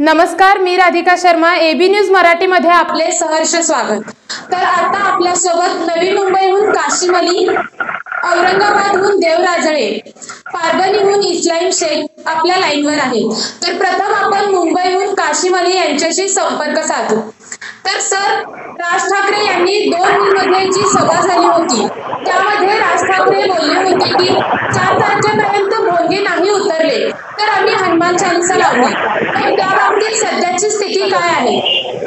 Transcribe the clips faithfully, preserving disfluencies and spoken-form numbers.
नमस्कार, मी Radhika Sharma, A B news Marathi मध्ये आपले सहर्ष स्वागत। तर आता आपल्या सोबत नवी मुंबईहून काशिम अली, औरंगाबादहून देवराजळे, परभणीहून इस्लाम शेख आपल्या लाईनवर आहेत। तर प्रथम आपण मुंबईहून काशिम अली यांच्याशी संपर्क साधू। तर सर, राज ठाकरे यांनी दोन मध्ये जी सभा झाली होती त्यामध्ये राज ठाकरे बोलले होते की चार तारखेपर्यंत भोंगे नाही उतरले तर आम्ही हनुमान चालीसा लावणार। तर त्या बाबतीत सध्याची स्थिती काय आहे?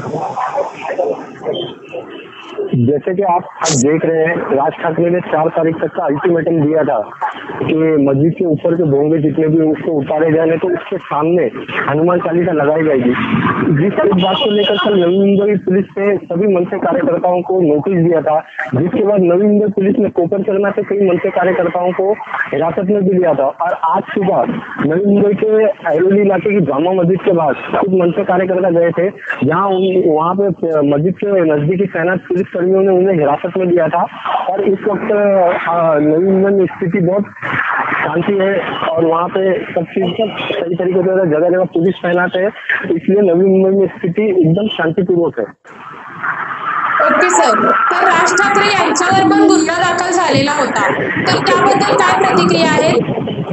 जैसे कि आप आज देख रहे हैं, राज ठाकरे ने चार तारीख तक का अल्टीमेटम दिया था कि मस्जिद के ऊपर के भोंगे जितने भी उसको उतारे जाने, तो उसके सामने हनुमान चालीसा लगाई जाएगी। जिस एक बात को लेकर कल नवी मुंबई पुलिस ने सभी मनसे कार्यकर्ताओं को नोटिस दिया था, जिसके बाद नवी मुंबई पुलिस ने कोपरचरना से कई मनसे कार्यकर्ताओं को हिरासत में भी लिया था। और आज सुबह नवी मुंबई के ऐरोली इलाके की जामा मस्जिद के बाद कुछ मनसे कार्यकर्ता गए थे, जहाँ वहाँ पे मस्जिद के नजदीकी तैनात पुलिस कर्मियों ने उन्हें हिरासत में लिया था। और इस वक्त नवी मुंबई में स्थिति बहुत शांति है और वहाँ पे सब चीज सब सही तरीके से जगह जगह पुलिस तैनात है, इसलिए नवी मुंबई में स्थिति एकदम शांतिपूर्वक है। ओके सर, तर राज ठाकरे यांच्यावर पण गुन्हा दाखल झालेला होता, तर त्याबद्दल काय प्रतिक्रिया आहे?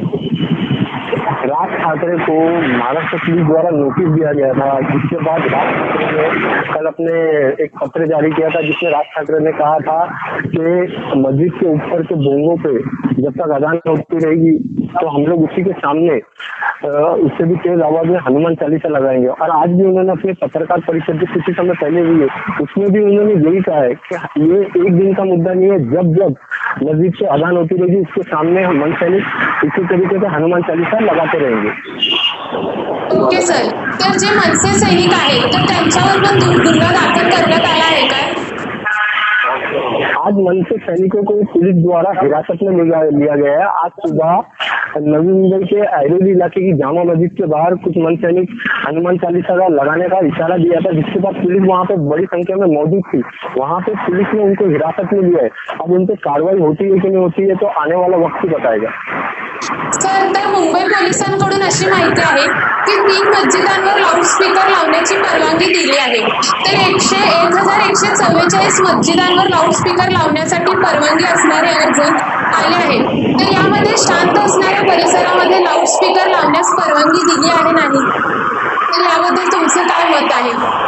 राज ठाकरे को महाराष्ट्र पुलिस द्वारा नोटिस दिया गया था, जिसके बाद राज ठाकरे ने कल अपने एक पत्र जारी किया था, जिसमें राज ठाकरे ने कहा था कि मस्जिद के ऊपर के बोंगों पे जब तक अजान होती रहेगी तो हम लोग उसी के सामने उससे भी तेज आवाज में हनुमान चालीसा लगाएंगे। और आज भी उन्होंने अपने पत्रकार परिषद के कुछ समय पहले भी है, उसमें भी उन्होंने यही कहा है कि ये एक दिन का मुद्दा नहीं है, जब जब मस्जिद से अजान होती रहेगी उसके सामने हम मन सैनिक इसी तरीके से हनुमान चालीसा लगाते रहेंगे। ओके सर, तर जे मनसे सैनिक आहेत तर त्यांच्यावर पण गुन्हा दाखल करण्यात आला आहे का? आज मनसे सैनिकों को पुलिस द्वारा हिरासत में लिया गया है। आज सुबह नवी मुंबई के ऐरोली इलाके की जामा मस्जिद के बाहर कुछ मन सैनिक हनुमान चालीसा का लगाने का इशारा दिया था, जिसके बाद पुलिस वहाँ पे बड़ी संख्या में मौजूद थी। वहाँ पे पुलिस ने उनको हिरासत में लिया है। अब उन पे कार्रवाई होती है कि नहीं होती है तो आने वाला वक्त ही बताएगा। सर, तर मुंबई पोलिसांकडून अशी माहिती आहे की तीन मस्जिदांवर लाऊडस्पीकर लावण्याची परवानगी दिली आहे। तर एकशे एक हजार एकशे चव्वेचाळीस मस्जिदांवर लाऊडस्पीकर लावण्यासाठी परवानगी असणारे अर्ज आले आहेत। तर यामध्ये शांत असणाऱ्या परिसरामध्ये लाऊडस्पीकर लावण्यास परवानगी दिली आहे नाही, तर याबद्दल तुमचं काय मत आहे?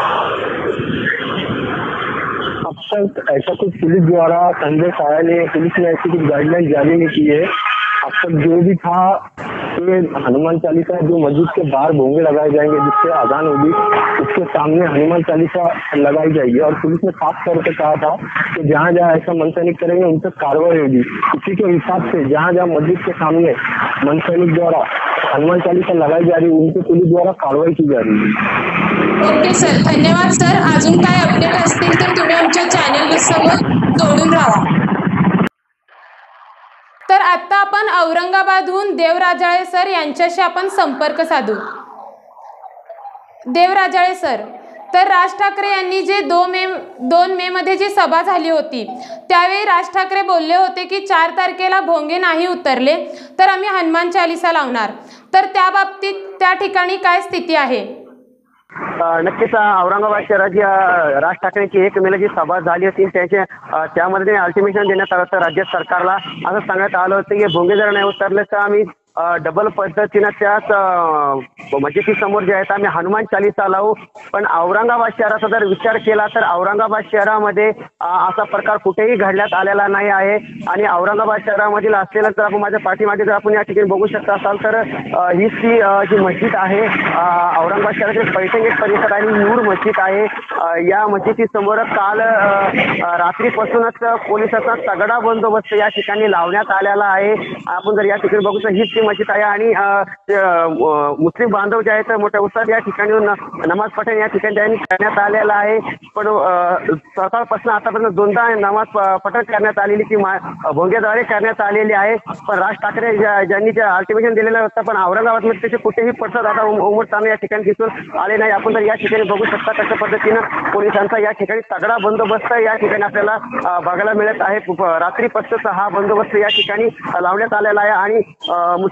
अब तक ऐसा कुछ पुलिस द्वारा संदेश आया नहीं, पुलिस ने ऐसी कुछ गाइडलाइन जारी नहीं की है। अब तक जो भी था कि हनुमान चालीसा जो मस्जिद के बाहर भोंगे लगाए जाएंगे जिससे अजान होगी, उसके सामने हनुमान चालीसा लगाई जाएगी। और पुलिस ने खास तौर पर कहा था कि जहाँ जहाँ ऐसा मन सैनिक करेंगे उन पर कार्रवाई होगी। इसी के हिसाब से जहाँ जहाँ मस्जिद के सामने मन सैनिक द्वारा हनुमान चालीसा लगाई जा रही है उनके पुलिस द्वारा कार्रवाई की जा रही है। ओके सर, धन्यवाद सर। अजून काय अपडेट असतील तर तुम्ही आमच्या चॅनल सोबत जोडून राहा। तर आता आपण औरंगाबादहून देवराजळे सर यांच्याशी आपण संपर्क साधू। देवराजळे सर, तर राज ठाकरे यांनी जे दोन मे दोन मे मध्ये जी सभा झाली होती त्यावेळी राज ठाकरे बोलले होते की चार तारखेला भोंगे नाही उतरले तर आम्ही हनुमान चालीसा लावणार। तर त्या बाबतीत त्या ठिकाणी काय स्थिती आहे? नक्कीच औरंगाबाद शहराची राज ठाकरेंची एक मेला जी सभा झाली होती त्याच्या त्यामध्ये अल्टिमेटम देण्यात आलं होतं राज्य सरकारला। असं सांगण्यात आलं होतं की भोंगे जर नाही उतरले तर आम्ही डबल पद्धतीनं त्याच मस्जिदी समोर जे आहेत आम्ही हनुमान चालीसा लावू। पण औरंगाबाद शहराचा जर विचार केला तर औरंगाबाद शहरामध्ये असा प्रकार कुठेही घडण्यात आलेला नाही आहे। आणि औरंगाबाद शहरामधील असलेलं जर आपण माझ्या पाठीमागे जर आपण या ठिकाणी बघू शकता असाल तर ही ती जी मस्जिद आहे औरंगाबाद शहरातील पैठण परिसर आणि नूर मस्जिद आहे। या मस्जिदी समोर काल रात्रीपासूनच पोलिसांचा तगडा बंदोबस्त या ठिकाणी लावण्यात आलेला आहे। आपण जर या ठिकाणी बघू तर ही मस्जिद आहे आणि मुस्लिम बांधव जे आहेत मोठ्या उत्साहात या ठिकाणी नमाज पठण या ठिकाणी त्यांनी करण्यात आलेला आहे। पण सकाळपासून आतापर्यंत दोनदा नमाज पठण करण्यात आलेली ती भोंग्याद्वारे करण्यात आलेली आहे। पण राज ठाकरे ज्यांनी जे अल्टिमेटम दिलेलं होतं पण औरंगाबादमध्ये त्याचे कुठेही पडसाद आता उमटताना या ठिकाणी दिसून आले नाही। आपण जर या ठिकाणी बघू शकता तशा पद्धतीनं पोलिसांचा या ठिकाणी तगडा बंदोबस्त या ठिकाणी आपल्याला बघायला मिळत आहे। रात्रीपासूनचा हा बंदोबस्त या ठिकाणी लावण्यात आलेला आहे आणि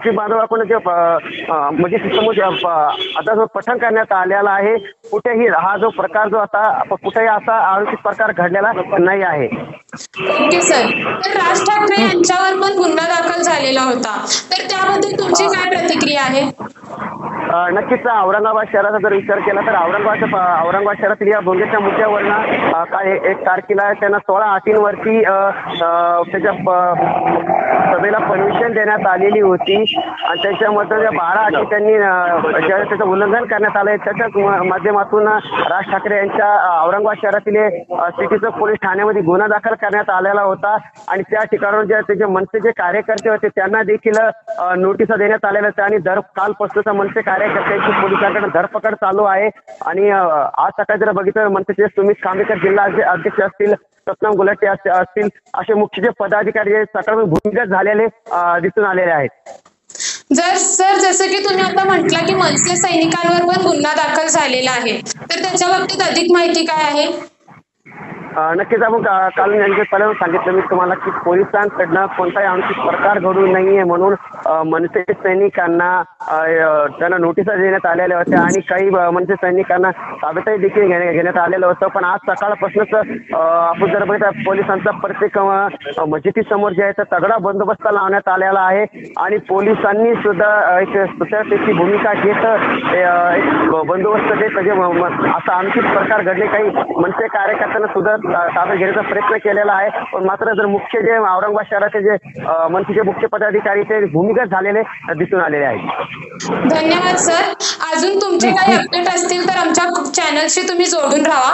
शेतकरी बांधवाकडून जे म्हणजे समोर आता जो पठण करण्यात आलेला आहे, कुठेही हा जो प्रकार जो आता कुठेही असा अनुचित प्रकार घडलेला नाही आहे. Okay sir. तर राज ठाकरे यांच्यावर पण गुन्हा दाखल झालेला होता, तर त्याबद्दल तुमची काय प्रतिक्रिया आहे? नक्कीच औरंगाबाद शहराचा जर विचार केला तर औरंगाबाद औरंगाबाद शहरातील या भोंगेच्या मुद्द्यावरनं काय एक तारखेला त्यांना सोळा अटींवरती त्याच्या सभेला परमिशन देण्यात आलेली होती आणि त्याच्यामध्ये ज्या बारा अटी त्यांनी त्याचं उल्लंघन करण्यात आलंय त्याच्याच माध्यमातून राज ठाकरे यांच्या औरंगाबाद शहरातील सिटीचं पोलीस ठाण्यामध्ये गुन्हा दाखल करण्यात आलेला होता आणि त्या ठिकाणावर जे त्याचे मनसेचे कार्यकर्ते होते त्यांना देखील नोटिसा देण्यात आलेल्या होत्या आणि दर कालपासूनचा मनसे कार्यकर्त्यांची पोलिसांकडे धरपकड चालू आहे. आणि आज सकाळी जर बघितलं मनसेचे सुमित खांबेकर जिल्हा अध्यक्ष असतील, सतनाम गुलाटी असतील असे मुख्य जे पदाधिकारी सकाळ भूमिगत झालेले दिसून आलेले आहेत. जर सर जसं की तुम्ही आता म्हटलं की मनसे सैनिकांवर पण गुन्हा दाखल झालेला आहे, तर त्याच्या बाबतीत अधिक माहिती काय आहे? नक्कीच आपण काल पहिल्यांदा सांगितलं मी तुम्हाला की पोलिसांकडनं कोणताही अनुचित प्रकार घडू नये म्हणून मनसे सैनिकांना त्यांना नोटिसा देण्यात आलेल्या होत्या आणि काही मनसे सैनिकांना ताब्यातही देखील घेण्यात आलेलं होतं. पण आज सकाळपासूनच आपण जर बघितलं पोलिसांचा प्रत्येक मस्जिदीसमोर जे आहे तर तगडा बंदोबस्त लावण्यात आलेला आहे आणि पोलिसांनी सुद्धा एक सुरक्षेची भूमिका घेत एक बंदोबस्त देत म्हणजे असा अनुचित प्रकार घडले काही मनसे कार्यकर्त्यांना सुद्धा ताब्यात घेण्याचा प्रयत्न केलेला आहे. पण मात्र जर मुख्य जे औरंगाबाद शहराचे जे मनसेचे मुख्य पदाधिकारी ते भूमिगत झालेले दिसून आलेले आहेत. धन्यवाद सर. अजून तुमचे काही अपडेट असतील तर आमच्या चॅनलशी तुम्ही जोडून राहा.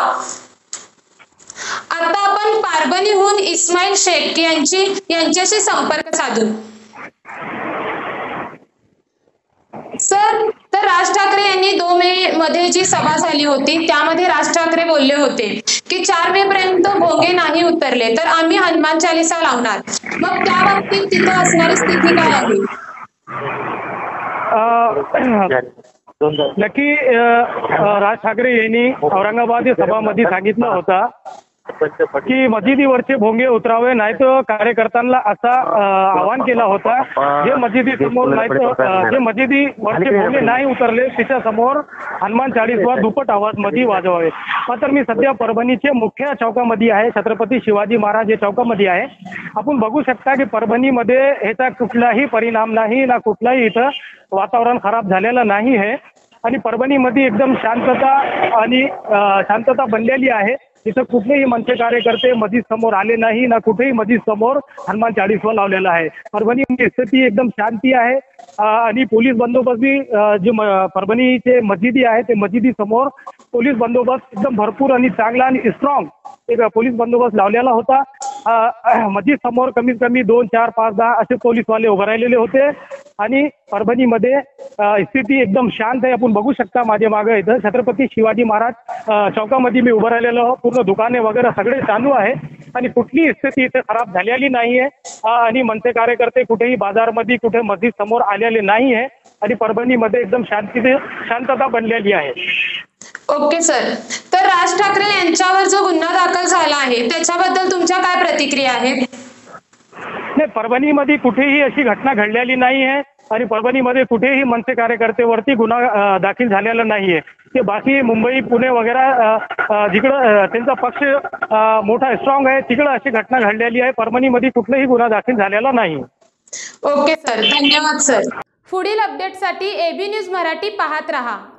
आता आपण परभणीहून इस्माईल शेख यांची यांच्याशी संपर्क साधू. सर, तर राज ठाकरे यांनी दोन मे मध्ये जी सभा झाली होती त्यामध्ये राज ठाकरे बोलले होते की चार मे पर्यंत भोंगे नाही उतरले तर आम्ही हनुमान चालीसा लावणार. मग त्या बाबतीत तिथे असणारी स्थिती काय आहे? नक्की राज ठाकरे यांनी औरंगाबाद सभामध्ये सांगितलं होतं की मस्जिदीवरचे भोंगे उतरावे नाही तर कार्यकर्त्यांना असा आवाहन केला होता जे मस्जिदी समोर नाही तर जे मस्जिदीवरचे भोंगे नाही उतरले त्याच्या समोर हनुमान चाळीसवा दुप्पट आवाज मध्ये वाजवावे. मात्र मी सध्या परभणीचे मुख्य चौकामध्ये आहे, छत्रपती शिवाजी महाराज चौकामध्ये आहे. आपण बघू शकता की परभणीमध्ये ह्याचा कुठलाही परिणाम नाही ना कुठलाही इथं वातावरण खराब झालेलं नाही आहे आणि परभणीमध्ये एकदम शांतता आणि शांतता बनलेली आहे. इथं कुठलेही मनसे कार्यकर्ते मस्जिद समोर आले नाही ना कुठेही मस्जिद समोर हनुमान चाळीसवा लावलेला आहे. परभणीमध्ये स्थिती एकदम शांती आहे आणि पोलीस बंदोबस्त बी जे परभणीचे मस्जिदी आहे ते मस्जिदी समोर पोलीस बंदोबस्त एकदम भरपूर आणि चांगला आणि स्ट्रॉंग एक पोलीस बंदोबस्त लावलेला होता. मस्जिद समोर कमीत कमी दोन चार पाच दहा असे पोलीसवाले उभे राहिलेले होते आणि परभणीमध्ये स्थिती एकदम शांत आहे. आपण बघू शकता माझ्या मागे इथं छत्रपती शिवाजी महाराज चौकामध्ये मी उभं राहिलेलो, पूर्ण दुकाने वगैरे सगळे चालू आहे आणि कुठलीही स्थिती इथे खराब झालेली नाहीये आणि मनसे कार्यकर्ते कुठेही बाजारमध्ये कुठे मस्जिद समोर आलेले नाही आहे आणि परभणीमध्ये एकदम शांती शांतता बनलेली आहे. ओके सर, तर राज ठाकरे यांच्यावर जो गुन्हा दाखल झाला आहे त्याच्याबद्दल तुमच्या काय प्रतिक्रिया आहेत? नाही, परभणीमध्ये कुठेही अशी घटना घडलेली नाही आहे आणि परभणीमध्ये कुठेही मनसे कार्यकर्तेवरती गुन्हा दाखल झालेला नाहीये. ते बाकी मुंबई पुणे वगैरे जिकडं त्यांचा पक्ष मोठा स्ट्रॉंग आहे तिकडं अशी घटना घडलेली आहे. परभणीमध्ये कुठलाही गुन्हा दाखल झालेला नाही. ओके सर, धन्यवाद सर. पुढील अपडेटसाठी एबी न्यूज मराठी पाहत रहा.